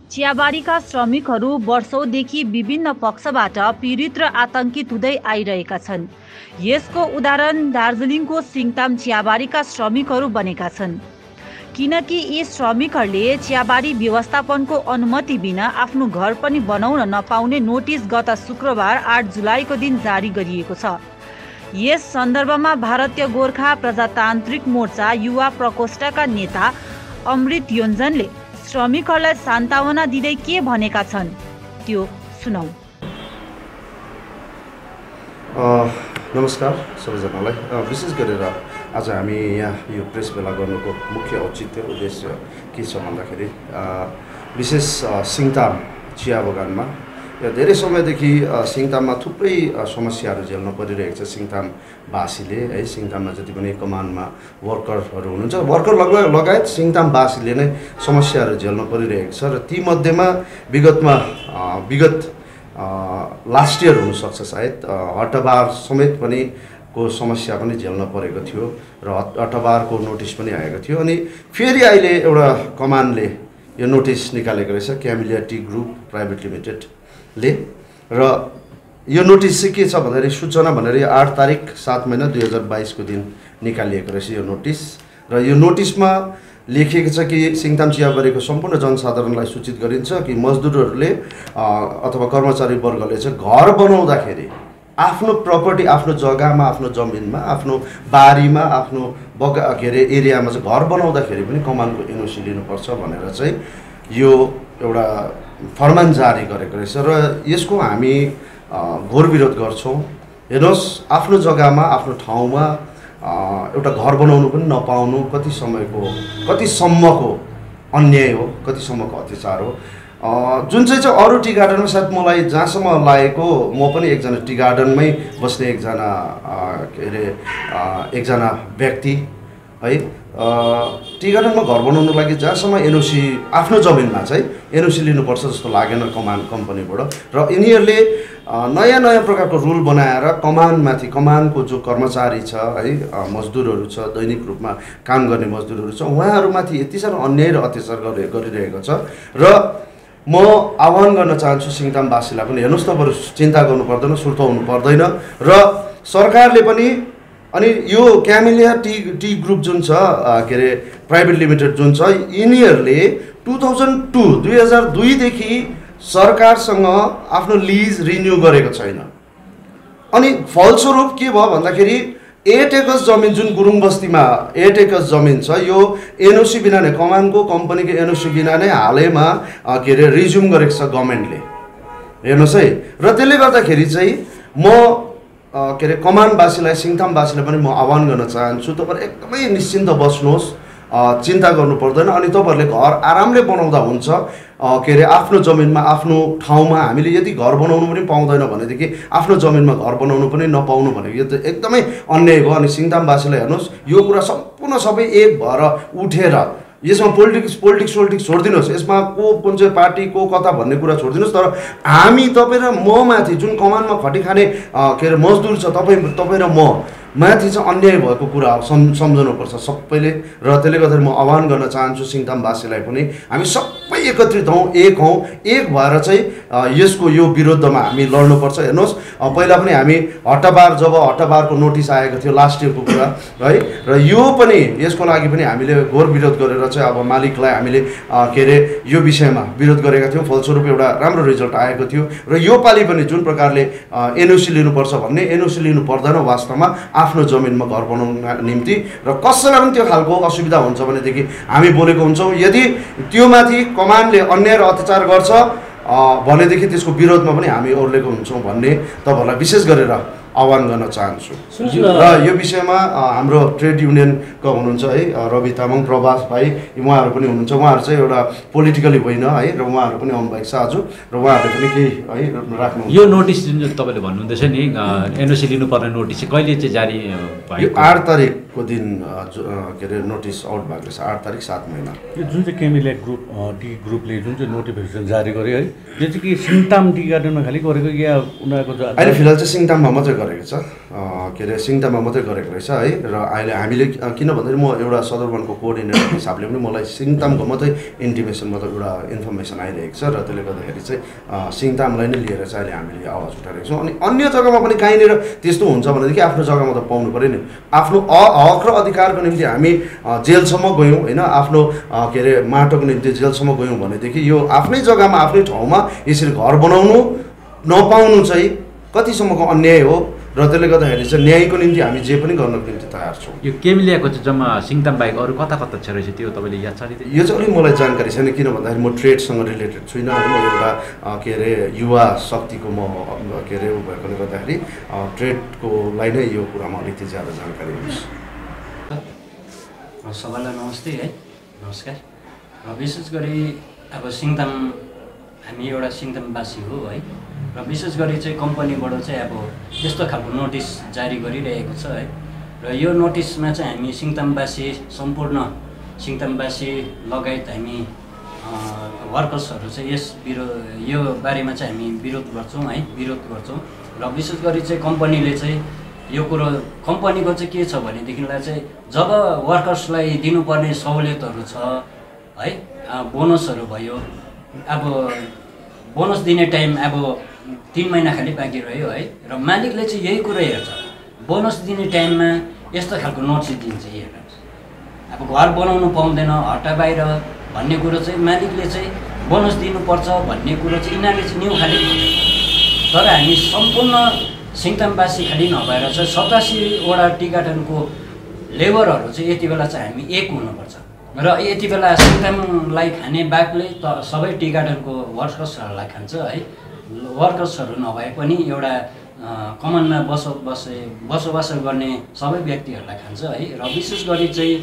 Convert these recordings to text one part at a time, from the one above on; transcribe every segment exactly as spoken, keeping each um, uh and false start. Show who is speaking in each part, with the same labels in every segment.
Speaker 1: चियाबारीका श्रमिकहरू वर्षौंदेखि विभिन्न पक्षबाट पीडित र आतंकित हुँदै आइरहेका छन्। यसको उदाहरण दार्जिलिङको सिङताम चियाबारीका श्रमिकहरू बनेका छन्, किनकि यी श्रमिकहरूले चियाबारी व्यवस्थापनको अनुमति बिना आफ्नो घर पनि बनाउन नपाउने नोटिस गत शुक्रबार आठ जुलाईको दिन जारी गरिएको छ। यस सन्दर्भमा भारतीय गोर्खा प्रजातान्त्रिक मोर्चा युवा प्रकोष्ठका नेता अमृत योन्जनले श्रमिकहरूलाई सान्त्वना दिँदै के भनेका छन् त्यो सुनौ।
Speaker 2: नमस्कार सबैजनालाई। विशेष गरेर आज हामी यहाँ यो प्रेस भेला गर्नुको मुख्य औचित्य उद्देश्य के छ भन्दाखेरि विशेष सिङताम चिया बगानमा धेरै समयदेखि सिङताममा थुप्रै समस्याहरू झेल्न परिरहेको छ। सिङतामवासीले है, सिङताममा जति पनि कमानमा वर्करहरू हुनुहुन्छ, वर्कर लगायत सिङतामवासीले नै समस्याहरू झेल्न परिरहेको छ र तीमध्येमा विगतमा विगत लास्ट इयर हुनसक्छ सायद हड्डाबार समेत पनि को समस्या पनि झेल्न परेको थियो र हड्डाबारको नोटिस पनि आएको थियो। अनि फेरि अहिले एउटा कमानले यो नोटिस निकालेको रहेछ, Camellia tea group private limited ले र यो नोटिस चाहिँ के छ भन्दाखेरि सूचना भनेर यो आठ तारिक सात महिना दुई हजार बाइसको दिन निकालिएको रहेछ यो नोटिस। र यो नोटिसमा लेखिएको छ कि सिङताम चियाबारीको सम्पूर्ण जनसाधारणलाई सूचित गरिन्छ कि मजदुरहरूले अथवा कर्मचारी वर्गले चाहिँ घर बनाउँदाखेरि आफ्नो प्रपर्टी, आफ्नो जग्गामा, आफ्नो जमिनमा, आफ्नो बारीमा, आफ्नो बगा के अरे एरियामा चाहिँ घर बनाउँदाखेरि पनि कमानको एनओसी लिनुपर्छ भनेर चाहिँ यो एउटा फरमान जारी गरेको रहेछ र यसको हामी घोर विरोध गर्छौँ। हेर्नुहोस्, आफ्नो जग्गामा, आफ्नो ठाउँमा एउटा घर बनाउनु पनि नपाउनु कति समयको कतिसम्मको अन्याय हो, कतिसम्मको अत्याचार हो। जुन चाहिँ चाहिँ अरू टी गार्डनमा सायद मलाई जहाँसम्म लागेको, म पनि एकजना टी गार्डनमै बस्ने एकजना के अरे एकजना व्यक्ति है, टी गार्डनमा घर बनाउनु लागि जहाँसम्म एनओसी आफ्नो जमिनमा चाहिँ एनओसी लिनुपर्छ जस्तो लागेन कमान कम्पनीबाट। र यिनीहरूले नयाँ नयाँ प्रकारको रुल बनाएर कमानमाथि, कमानको जो कर्मचारी छ है, मजदुरहरू छ, दैनिक रूपमा काम गर्ने मजदुरहरू छ, उहाँहरूमाथि यति साह्रो अन्याय र अत्याचार गरि गरिरहेको छ। र म आह्वान गर्न चाहन्छु सिङतामवासीलाई पनि, हेर्नुहोस् तपाईँहरू चिन्ता गर्नु पर्दैन, सुर्ताउनु पर्दैन र सरकारले पनि अनि यो क्यामिलिया टी टी ग्रुप जुन छ के अरे प्राइभेट लिमिटेड जुन छ, यिनीहरूले टु थाउजन्ड टू दुई हजार दुईदेखि सरकारसँग आफ्नो लिज रिन्यू गरेको छैन। अनि फलस्वरूप के भयो भन्दाखेरि एट एकर्स जमिन जुन गुरुङ बस्तीमा एट एकर्स जमिन छ, यो एनओसी बिना नै, कमानको कम्पनीको एनओसी बिना नै हालैमा के अरे रिज्युम गरेको छ गभर्मेन्टले। हेर्नुहोस् है, र त्यसले गर्दाखेरि चाहिँ म के अरे कमानवासीलाई, सिङतामवासीलाई पनि म आह्वान गर्न चाहन्छु, तपाईँहरू एकदमै निश्चिन्त बस्नुहोस्, चिन्ता गर्नु पर्दैन। अनि तपाईँहरूले घर आरामले बनाउँदा हुन्छ के अरे आफ्नो जमिनमा, आफ्नो ठाउँमा। हामीले यदि घर बनाउनु पनि पाउँदैन भनेदेखि आफ्नो जमिनमा घर बनाउनु पनि नपाउनु भनेको यो त एकदमै अन्याय भयो। अनि सिङतामवासीलाई हेर्नुहोस्, यो कुरा सम्पूर्ण सबै एक भएर उठेर यसमा पोलिटिक्स पोलिटिक्स पोलिटिक्स छोडिदिनुहोस्, यसमा को कुन चाहिँ पार्टी को कता भन्ने कुरा छोडिदिनुहोस्। तर हामी तपाईँ र म माथि जुन कमानमा खटी खाने के अरे मजदुर छ, तपाईँ तपाईँ र म माथि चाहिँ अन्याय भएको कुरा सम् सम्झनुपर्छ सबैले। र त्यसले गर्दा म आह्वान गर्न चाहन्छु सिङतामवासीलाई पनि, हामी सबै एकत्रित हौँ, एक हौँ, एक भएर चाहिँ यसको यो विरुद्धमा हामी लड्नुपर्छ। हेर्नुहोस्, पहिला पनि हामी हड्डाबार, जब हड्डाबारको नोटिस आएको थियो लास्ट इयरको कुरा है, र यो पनि यसको लागि पनि हामीले घोर विरोध गरेर चाहिँ अब मालिकलाई हामीले के अरे यो विषयमा विरोध गरेका थियौँ। फलस्वरूप एउटा राम्रो रिजल्ट आएको थियो। र यो पालि पनि जुन प्रकारले एनओसी लिनुपर्छ भन्ने, एनओसी लिनु पर्दैन वास्तवमा आफ्नो जमिनमा घर बनाउन निम्ति। र कसैलाई पनि त्यो खालको असुविधा हुन्छ भनेदेखि हामी बोलेको हुन्छौँ। यदि त्यो माथि कमानले अन्याय र अत्याचार गर्छ भनेदेखि त्यसको विरोधमा पनि हामी ओर्लेको हुन्छौँ भन्ने तपाईँहरूलाई विशेष गरेर आह्वान गर्न चाहन्छु। र यो विषयमा हाम्रो ट्रेड युनियनको हुनुहुन्छ है रवि तामाङ, प्रभास भाइ, उहाँहरू पनि हुनुहुन्छ। उहाँहरू चाहिँ एउटा पोलिटिकली होइन है, र उहाँहरू पनि आउनुभएको छ आज, र उहाँहरूले पनि केही है राख्नु।
Speaker 3: यो नोटिस जुन तपाईँले भन्नुहुँदैछ नि, एनओसी लिनुपर्ने नोटिस चाहिँ कहिले चाहिँ जारी भयो?
Speaker 2: आठ तारिक को दिन के अरे नोटिस आउट भएको छ आठ तारिक सात महिना।
Speaker 3: यो जुन चाहिँ केमिले ग्रुप टी ग्रुपले जुन चाहिँ नोटिफिकेसन जारी गर्यो है यो चाहिँ कि सिङताम टी गार्डनमा खालि गरेको या उनीहरूको
Speaker 2: अहिले फिलहाल चाहिँ सिङताममा मात्रै गरेको छ के अरे सिङताममा मात्रै गरेको रहेछ है। र अहिले हामीले किन भन्दाखेरि म एउटा सदरवनको कोअर्डिनेटर हिसाबले पनि मलाई सिङतामको मात्रै इन्टिमेसन मतलब एउटा इन्फर्मेसन आइरहेको छ र त्यसले गर्दाखेरि चाहिँ सिङतामलाई नै लिएर चाहिँ अहिले हामीले आवाज उठाइरहेको छौँ। अनि अन्य जग्गामा पनि कहीँनिर त्यस्तो हुन्छ भनेदेखि आफ्नो जग्गामा त पाउनु पऱ्यो नि। आफ्नो हक र अधिकारको निम्ति हामी जेलसम्म गयौँ होइन, आफ्नो के अरे माटोको निम्ति जेलसम्म गयौँ भनेदेखि यो आफ्नै जग्गामा आफ्नै ठाउँमा यसरी घर बनाउनु नपाउनु चाहिँ कतिसम्मको अन्याय हो। र त्यसले गर्दाखेरि चाहिँ न्यायको निम्ति हामी जे पनि गर्नको निम्ति तयार छौँ।
Speaker 4: यो केमिलियाको चाहिँ जम्मा सिङताम बाहेक अरू कता कता छ रहेछ त्यो तपाईँले याद छ?
Speaker 2: यो चाहिँ अलिक मलाई जानकारी छैन किन भन्दाखेरि म ट्रेडसँग रिलेटेड छुइनँ। म एउटा के अरे युवा शक्तिको म के अरे ऊ भएकोले गर्दाखेरि ट्रेडकोलाई नै यो कुरामा अलिकति ज्यादा जानकारी हुन्छ।
Speaker 5: सबैलाई नमस्ते है, नमस्कार। विशेष गरी अब सिङताम हामी एउटा सिङतामवासी हो है, र विशेष गरी चाहिँ कम्पनीबाट चाहिँ अब त्यस्तो खालको नोटिस जारी गरिरहेको छ है। र यो नोटिसमा चाहिँ हामी सिङतामवासी सम्पूर्ण सिङतामवासी लगायत हामी वर्कर्सहरू चाहिँ यस विरोध यो बारेमा चाहिँ हामी विरोध गर्छौँ है, विरोध गर्छौँ। र विशेष गरी चाहिँ कम्पनीले चाहिँ यो कुरो कम्पनीको चाहिँ के छ भनेदेखिलाई चाहिँ जब वर्कर्सलाई दिनुपर्ने सहुलियतहरू छ है, बोनसहरू भयो, अब बोनस दिने टाइम अब तिन महिना खालि बाँकी रह्यो है, र मालिकले चाहिँ यही कुरो हेर्छ बोनस दिने टाइममा यस्तो खालको नोटिस दिन्छ हेर्नुहोस्। अब घर बनाउनु पाउँदैन हट्टा बाहिर भन्ने कुरो चाहिँ मालिकले चाहिँ बोनस दिनुपर्छ भन्ने कुरो चाहिँ यिनीहरूले चाहिँ न्यु खालि तर हामी सम्पूर्ण सिङतामवासी खालि नभएर चाहिँ सतासीवटा टी गार्डनको लेबरहरू चाहिँ यति बेला चाहिँ हामी एक हुनुपर्छ। र यति बेला सिङतामलाई खाने बाघले त सबै टी गार्डनको वर्कर्सहरूलाई खान्छ है। वर्कर्सहरू नभए पनि एउटा कमानमा बसो बसे बसोबास गर्ने सबै व्यक्तिहरूलाई खान्छ है। र विशेष गरी चाहिँ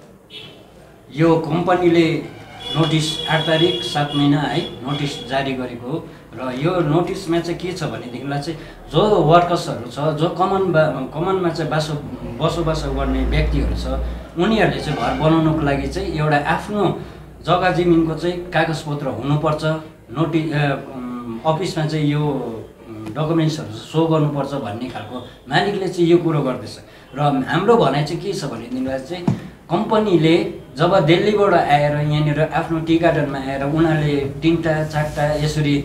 Speaker 5: यो कम्पनीले नोटिस आठ तारिक सात महिना है नोटिस जारी गरेको हो। र यो नोटिसमा चाहिँ के छ भनेदेखिलाई चाहिँ जो वर्कर्सहरू छ, जो कमान बा कमानमा चाहिँ बासो बसोबास गर्ने व्यक्तिहरू छ, उनीहरूले चाहिँ घर बनाउनुको लागि चाहिँ एउटा आफ्नो जग्गा जमिनको चाहिँ कागजपत्र हुनुपर्छ। नोटि अफिसमा चाहिँ यो डकुमेन्ट्सहरू सो गर्नुपर्छ भन्ने खालको मालिकले चाहिँ यो कुरो गर्दैछ। र हाम्रो भनाइ चाहिँ के छ भनेदेखिलाई चाहिँ कम्पनीले जब दिल्लीबाट आएर यहाँनिर आफ्नो टी गार्डनमा आएर उनीहरूले तिनवटा चारवटा यसरी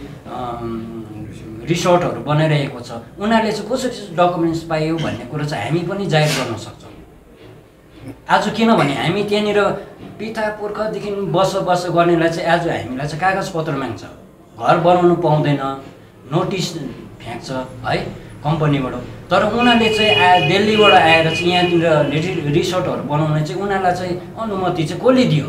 Speaker 5: रिसोर्टहरू बनाइरहेको छ, उनीहरूले चाहिँ कसरी डकुमेन्ट्स पायो भन्ने कुरो चाहिँ हामी पनि जाहेर गर्न सक्छौँ आज। किनभने हामी त्यहाँनिर पिता पुर्खादेखि बसोबास गर्नेलाई चाहिँ आज हामीलाई चाहिँ कागजपत्र माग्छ, घर बनाउनु पाउँदैन, नोटिस फ्याँक्छ है कम्पनीबाट। तर उनीहरूले चाहिँ आ दिल्लीबाट आएर चाहिँ यहाँनिर रिसोर्टहरू बनाउने चाहिँ उनीहरूलाई चाहिँ अनुमति चाहिँ कसले दियो?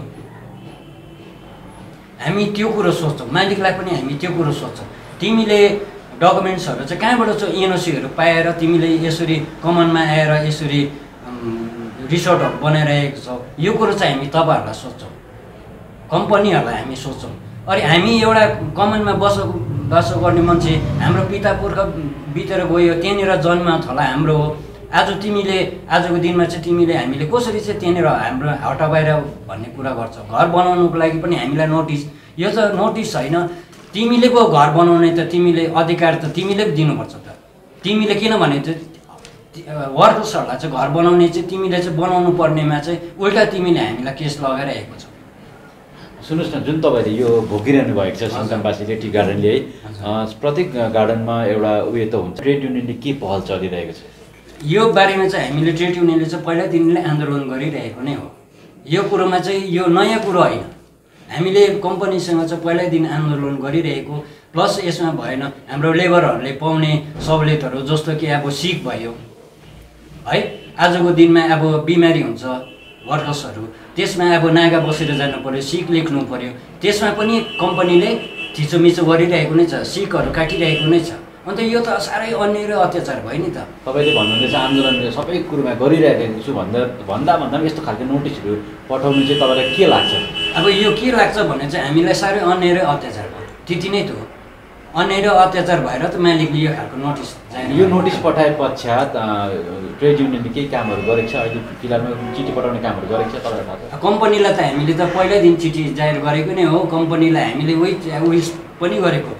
Speaker 5: हामी त्यो कुरो सोच्छौँ, मालिकलाई पनि हामी त्यो कुरो सोच्छौँ। तिमीले डकुमेन्ट्सहरू चाहिँ कहाँबाट चाहिँ एनओसीहरू पाएर तिमीले यसरी कमानमा आएर यसरी रिसोर्टहरू बनाइरहेको छौ, यो कुरो चाहिँ हामी तपाईँहरूलाई सोच्छौँ, कम्पनीहरूलाई हामी सोच्छौँ। अनि हामी एउटा कमानमा बसो बासो गर्ने मान्छे, हाम्रो पिता पुर्खा बितेर गयो, त्यहाँनिर जन्म थला हाम्रो हो। आज तिमीले आजको दिनमा चाहिँ तिमीले हामीले कसरी चाहिँ त्यहाँनिर हाम्रो हटा बाहिर भन्ने कुरा गर्छौ? घर बनाउनुको लागि पनि हामीलाई नोटिस, यो त नोटिस होइन, तिमीले पो घर बनाउने त तिमीले अधिकार त तिमीले पो दिनुपर्छ त। तिमीले किनभने चाहिँ वर्कर्सहरूलाई चाहिँ घर बनाउने चाहिँ तिमीले चाहिँ बनाउनु पर्नेमा चाहिँ उल्टा तिमीले हामीलाई केस लगाइरहेको छौ।
Speaker 4: सुन्नुहोस् न, जुन तपाईँले यो भोगिरहनु भएको छ सिङतामवासीले टी गार्डनले है, प्रत्येक गार्डनमा एउटा उयो त हुन्छ, ट्रेड युनियनले के पहल चलिरहेको छ
Speaker 5: यो बारेमा चाहिँ हामीले ट्रेड युनियनले चाहिँ पहिलादेखि आन्दोलन गरिरहेको नै हो। यो कुरोमा चाहिँ यो नयाँ कुरो होइन, हामीले कम्पनीसँग चाहिँ पहिल्यैदेखि आन्दोलन गरिरहेको। प्लस यसमा भएन हाम्रो लेबरहरूले पाउने सहुलियतहरू जस्तो कि अब सिक भयो है, आजको दिनमा अब बिमारी हुन्छ वर्कर्सहरू, त्यसमा अब नागा बसेर जानु पर्यो, सिक लेख्नु पर्यो, त्यसमा पनि कम्पनीले थिचोमिचो गरिरहेको नै छ, सिकहरू काटिरहेको नै छ। अन्त यो त साह्रै अन्याय र अत्याचार भयो नि त।
Speaker 4: तपाईँले भन्नुहुँदैछ आन्दोलन सबै कुरोमा गरिरहेको छु भन्दा भन्दा भन्दा पनि यस्तो खालको नोटिसहरू पठाउनु चाहिँ तपाईँलाई के लाग्छ?
Speaker 5: अब यो के लाग्छ भने चाहिँ हामीलाई साह्रै अन्याय र अत्याचार भयो, त्यति नै त हो। अन्याय र अत्याचार भएर त मालिकले यो खालको नोटिस जारी
Speaker 4: यो नोटिस पठाए पश्चात ट्रेड युनियनले केही कामहरू गरेको छ अहिले फिलहालमा चिठी पठाउने कामहरू गरेको छ तपाईँलाई थाहा छ?
Speaker 5: कम्पनीलाई त हामीले त पहिल्यैदेखि चिठी जाहेर गरेको नै हो। कम्पनीलाई हामीले उही उयस पनि गरेको,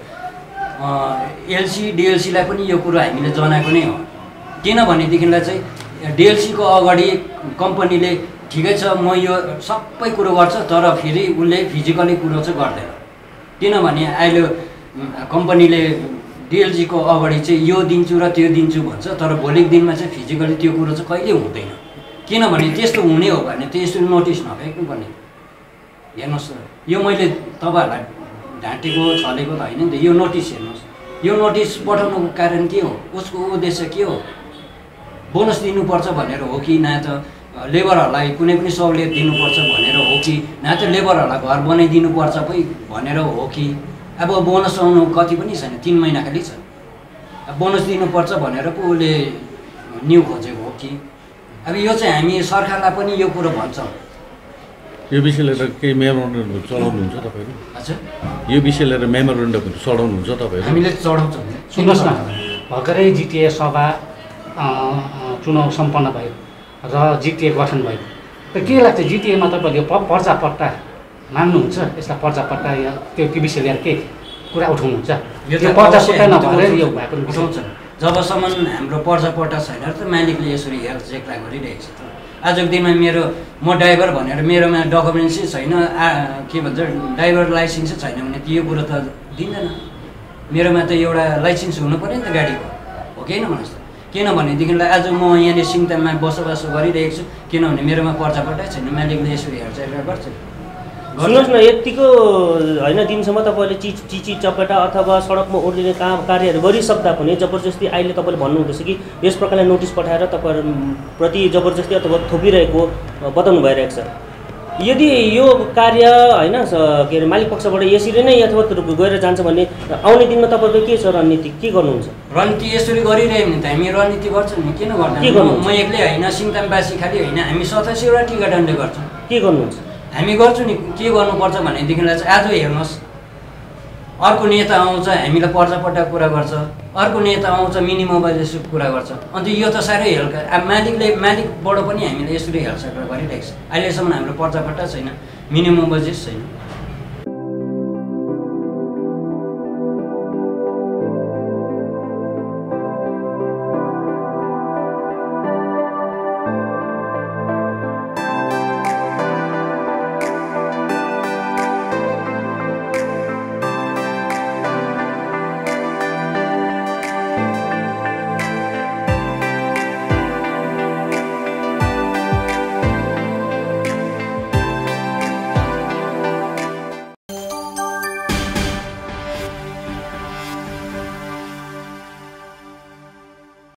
Speaker 5: एलसी डिएलसीलाई पनि यो कुरो हामीले जनाएको नै हो। किनभनेदेखिलाई चाहिँ डिएलसीको अगाडि कम्पनीले ठिकै छ म यो सबै कुरो गर्छ, तर फेरि उसले फिजिकली कुरो चाहिँ गर्दैन। किनभने अहिले कम्पनीले डिएलसीको अगाडि चाहिँ यो दिन्छु र त्यो दिन्छु भन्छ, तर भोलिको दिनमा चाहिँ फिजिकली त्यो कुरो चाहिँ कहिले हुँदैन। किनभने त्यस्तो हुने हो भने त्यस्तो नोटिस नभएको पर्ने। हेर्नुहोस् यो मैले तपाईँहरूलाई ढाँटेको छलेको त होइन नि त। यो नोटिस हेर्नुहोस्, यो नोटिस पठाउनुको कारण के हो, उसको उद्देश्य के हो? बोनस दिनुपर्छ भनेर हो कि न त लेबरहरूलाई कुनै पनि सहुलियत दिनुपर्छ भनेर हो कि न त लेबरहरूलाई घर बनाइदिनुपर्छ पै भनेर हो कि? अब बोनस आउनु कति पनि छैन, तिन महिना खालि छ। अब बोनस दिनुपर्छ भनेर पो उसले न्यु खोजेको हो कि? अब यो चाहिँ हामी सरकारलाई पनि यो कुरो भन्छौँ।
Speaker 3: यो विषय लिएर केही मेमोरेन्डमहरू चलाउनुहुन्छ तपाईँहरू?
Speaker 5: हजुर,
Speaker 3: यो विषय लिएर मेमोरेन्डमहरू चढाउनुहुन्छ तपाईँहरू?
Speaker 5: हामीले चढाउँछौँ।
Speaker 6: सुन्नुहोस् न, भर्खरै जिटिए सभा चुनाव सम्पन्न भयो र जिटिए गठन भयो। र के लाग्छ जिटिएमा तपाईँहरूले प पर्चापट्टा माग्नुहुन्छ? यसलाई पर्चापट्टा या त्यो त्यो विषय लिएर के कुरा उठाउनुहुन्छ?
Speaker 5: यो
Speaker 6: त्यो पर्चापट्टा नभएर यो भएको
Speaker 5: उठाउँछ। जबसम्म हाम्रो पर्चापट्टा छैन त मालिकले यसरी हेरचेक्रा गरिरहेको छ। त आजको दिनमा मेरो म ड्राइभर भनेर मेरोमा डकुमेन्ट्सै छैन, के भन्छ ड्राइभर लाइसेन्सै छैन भने त यो कुरो त दिँदैन। मेरोमा त एउटा लाइसेन्स हुनु पऱ्यो नि त गाडीको, हो कि होइन भन्नुहोस् त? किनभनेदेखिलाई आज म यहाँनिर सिङताममा बसोबासो गरिरहेको छु, किनभने मेरोमा पर्चापट्टै छैन, मालिकले यसरी हेरचाह गर्छ।
Speaker 7: सुन्नुहोस् न, यतिको होइन दिनसम्म तपाईँले चिच चिची चपेटा अथवा सडकमा ओर्लिने काम कार्यहरू गरिसक्दा पनि जबरजस्ती अहिले तपाईँले भन्नुहुँदैछ कि यस प्रकारले नोटिस पठाएर तपाईँहरूप्रति जबरजस्ती अथवा थोपिरहेको बताउनु भइरहेको छ। यदि यो कार्य होइन के अरे मालिक पक्षबाट यसरी नै यथावत गएर जान्छ भने आउने दिनमा तपाईँको के छ रणनीति, के गर्नुहुन्छ?
Speaker 5: रणनीति यसरी गरिरह्यो भने त हामी रणनीति गर्छौँ नि, किन गर्दैन? म एक्लै होइन, सिङतामवासी खालि होइन, हामी सतासीवटा टी गार्डनले गर्छौँ।
Speaker 7: के गर्नुहुन्छ?
Speaker 5: हामी गर्छौँ नि। के गर्नुपर्छ भनेदेखिलाई चाहिँ आज हेर्नुहोस्, अर्को नेता आउँछ हामीलाई पर्चापट्टा कुरा गर्छ, अर्को नेता आउँछ मिनिमम बजेसको कुरा गर्छ। अन्त यो त साह्रै हेल्का। अब मालिकले मालिकबाट पनि हामीले यसरी हेलसेक्रा गरिरहेको छ। अहिलेसम्म हाम्रो पर्चापट्टा छैन, मिनिमम बजेस छैन।